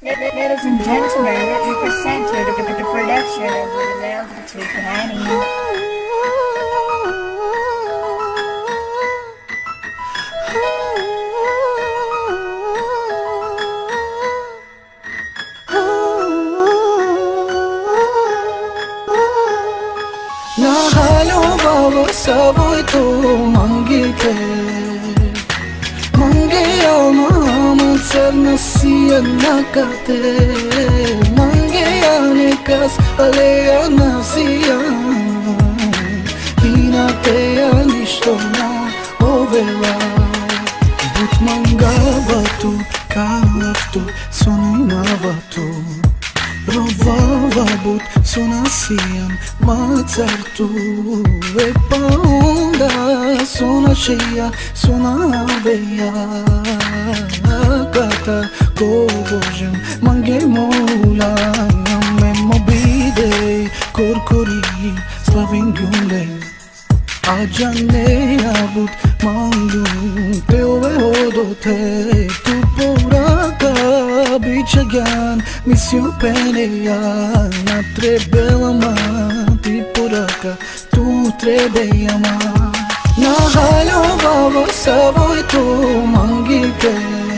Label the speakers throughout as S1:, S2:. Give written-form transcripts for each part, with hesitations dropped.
S1: Ladies and gentlemen, represented the production of the Love to Penny.
S2: Bawa sabay to mangite Mangeya mahamad sar nasiya nakate Mangeya nekas aleya nasiya Hinateya nishtona ovela But mangavatu kaftu sonavatu Rovava but sonasiam mazartu E pa onda sona cheia sona veia Gata kovojem mange mola Me mobide korkori slavim gyunde Ajane abut mandu te ove odote Tu poraka bichagan misio peneya Na trebela ma ti poraka tu trebeya ma Na halo baba savoy tu mangite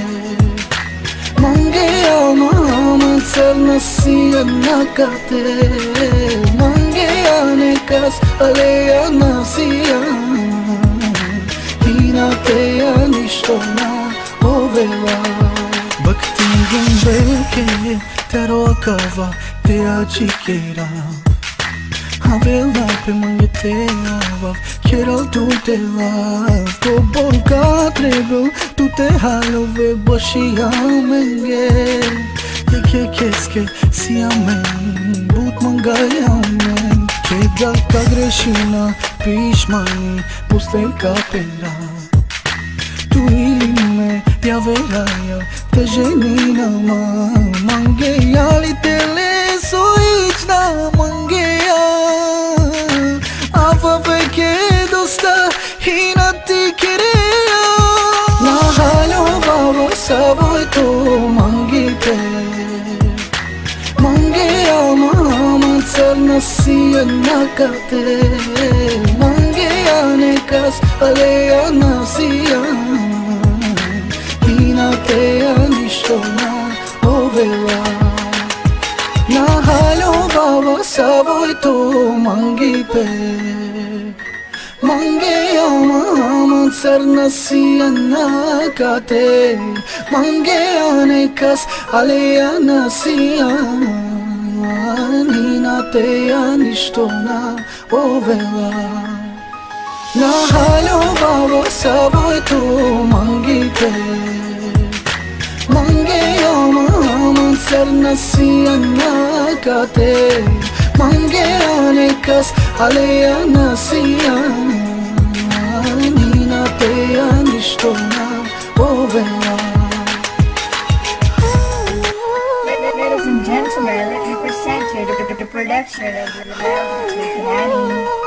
S2: Mangeya mahamad sar nasiya nakate Mangeya nekas aleya nasiya Hinateya nishtona ovela Baktingin belke tero akava te achikera Avela pe mangete avav Kero tu te lav Ko bolka trebel tu te halove boshi amenge Ke keske si amen But mangaya amen Ke dalka grešina pišmani Posle kapera Tu ili me javeraja Te ženina ma Mangeja li te leso ična Mangeja Ava veke dosta Hina ti kereja Na halo baba savoj to mangite Mangeja mahamad sar nasiya nakate Mangeja nekas aleya nasiya Hinateya nishtona ovela Na halo baba savoy to mangite Mangeya mahamad sar nasiya nakate Mangeya nekas aleya nasiya Hinateya nishtona ovela Na halo baba savoy to mangite Mangeya mahamad sar nasiya nakate Mangeya nekas aleya nasiya Hinateya nishtona ovela
S1: Ladies and gentlemen, represented the production of the Love to Penny.